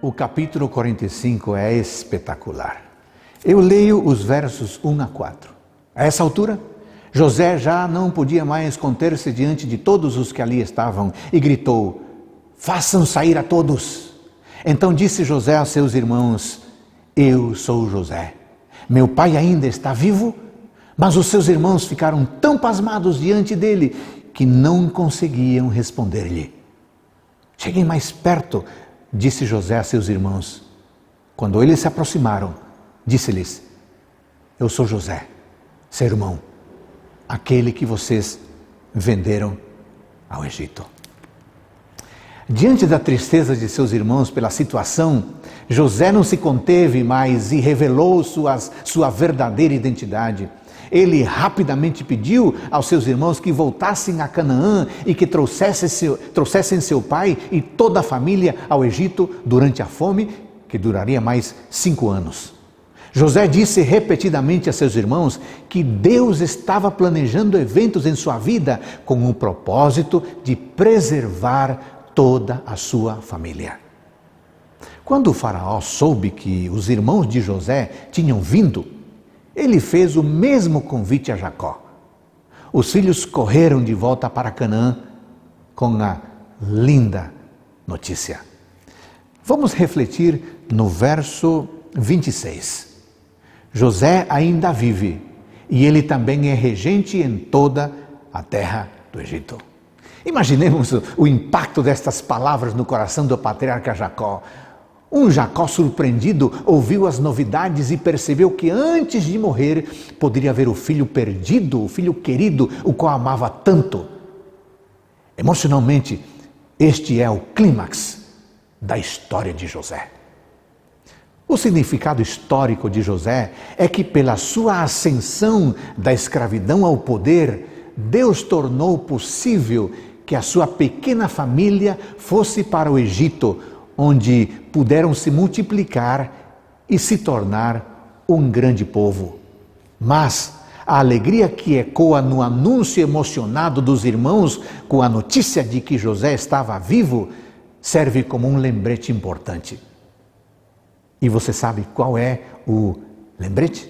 O capítulo 45 é espetacular. Eu leio os versos 1 a 4. A essa altura, José já não podia mais conter-se diante de todos os que ali estavam e gritou: façam sair a todos. Então disse José a seus irmãos: eu sou José. Meu pai ainda está vivo? Mas os seus irmãos ficaram tão pasmados diante dele que não conseguiam responder-lhe. Cheguem mais perto, disse José a seus irmãos. Quando eles se aproximaram, disse-lhes: eu sou José, seu irmão, aquele que vocês venderam ao Egito. Diante da tristeza de seus irmãos pela situação, José não se conteve mais e revelou sua verdadeira identidade. Ele rapidamente pediu aos seus irmãos que voltassem a Canaã e que trouxessem seu pai e toda a família ao Egito durante a fome, que duraria mais 5 anos. José disse repetidamente a seus irmãos que Deus estava planejando eventos em sua vida com o propósito de preservar toda a sua família. Quando o faraó soube que os irmãos de José tinham vindo, ele fez o mesmo convite a Jacó. Os filhos correram de volta para Canaã com a linda notícia. Vamos refletir no verso 26. José ainda vive e ele também é regente em toda a terra do Egito. Imaginemos o impacto destas palavras no coração do patriarca Jacó. Um Jacó surpreendido ouviu as novidades e percebeu que antes de morrer poderia haver o filho perdido, o filho querido, o qual amava tanto. Emocionalmente, este é o clímax da história de José. O significado histórico de José é que pela sua ascensão da escravidão ao poder, Deus tornou possível que a sua pequena família fosse para o Egito, onde puderam se multiplicar e se tornar um grande povo. Mas a alegria que ecoa no anúncio emocionado dos irmãos com a notícia de que José estava vivo serve como um lembrete importante. E você sabe qual é o lembrete?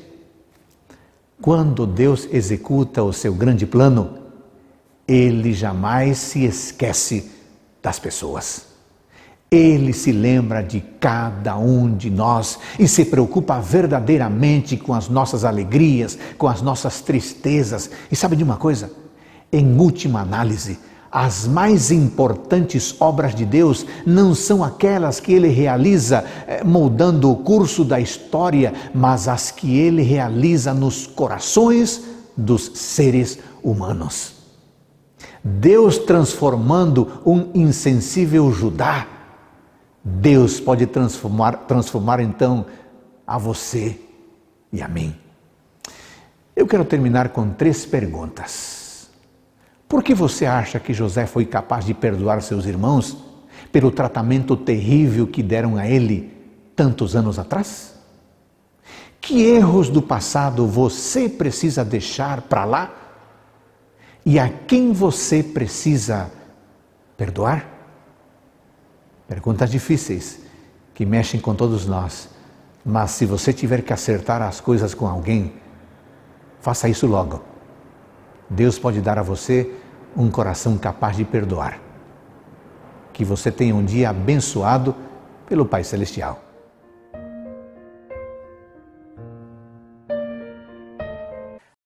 Quando Deus executa o seu grande plano, Ele jamais se esquece das pessoas. Ele se lembra de cada um de nós e se preocupa verdadeiramente com as nossas alegrias, com as nossas tristezas. E sabe de uma coisa? Em última análise, as mais importantes obras de Deus não são aquelas que Ele realiza moldando o curso da história, mas as que Ele realiza nos corações dos seres humanos. Deus transformando um insensível Judá, Deus pode transformar então a você e a mim. Eu quero terminar com 3 perguntas. Por que você acha que José foi capaz de perdoar seus irmãos pelo tratamento terrível que deram a ele tantos anos atrás? Que erros do passado você precisa deixar para lá? E a quem você precisa perdoar? Perguntas difíceis que mexem com todos nós. Mas se você tiver que acertar as coisas com alguém, faça isso logo. Deus pode dar a você um coração capaz de perdoar. Que você tenha um dia abençoado pelo Pai Celestial.